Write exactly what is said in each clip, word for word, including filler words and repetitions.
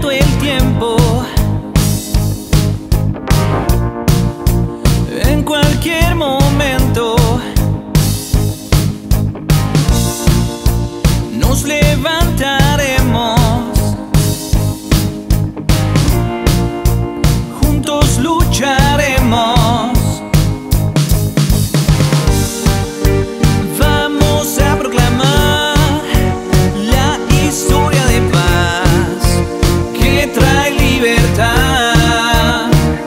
llegado el tiempo. En cualquier momento nos levantaremos, juntos lucharemos. Vamos a proclamar la historia de paz que trae libertad,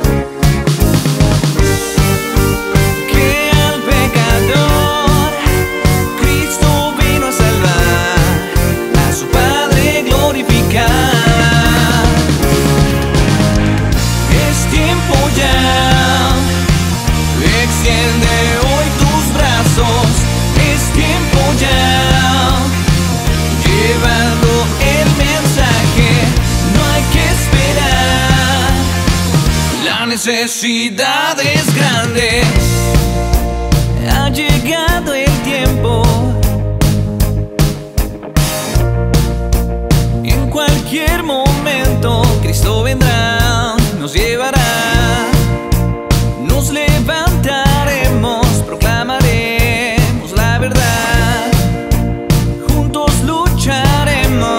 que al pecador Cristo vino a salvar, a su Padre glorificar. Es tiempo ya, extiende hoy tus brazos. Es tiempo ya, llevando el mensaje. No hay que esperar, la necesidad es grande. Ha llegado el tiempo. En cualquier momento Cristo vendrá, nos llevará. Nos levantaremos, proclamaremos la verdad, juntos lucharemos.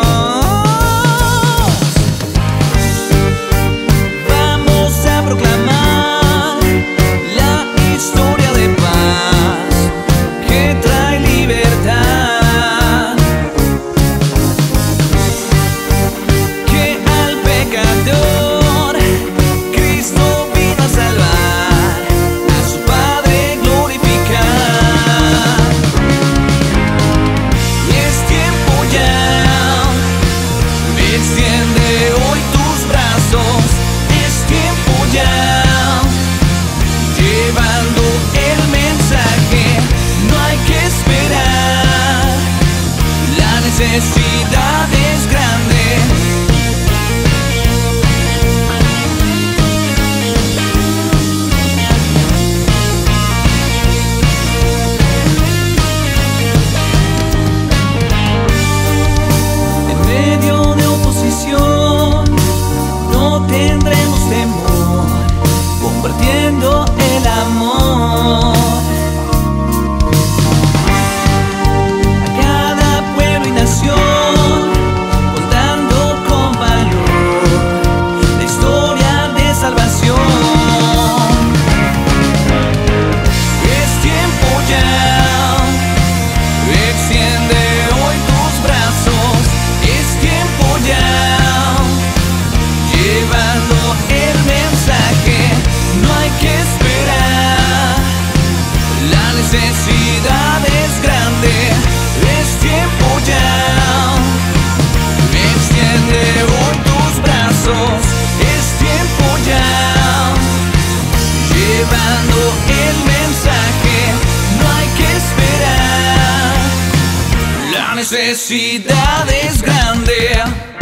Vamos a proclamar la historia de paz que trae libertad, que al pecador Cristo vino a salvar, a su Padre glorificar. Y es tiempo ya, extiende hoy tus brazos. Es tiempo ya, llevando el mensaje. No hay que esperar, la necesidad es grande. En medio de oposición no tendremos temor, compartiendo el amor. A cada pueblo y nación, contando con valor la historia de salvación. Es tiempo ya, extiende hoy tus brazos. Es tiempo ya, llevando el mensaje. No hay que esperar, la necesidad es grande. Es tiempo ya, extiende hoy tus brazos. Es tiempo ya, llevando el mensaje. No hay que esperar, la necesidad es grande.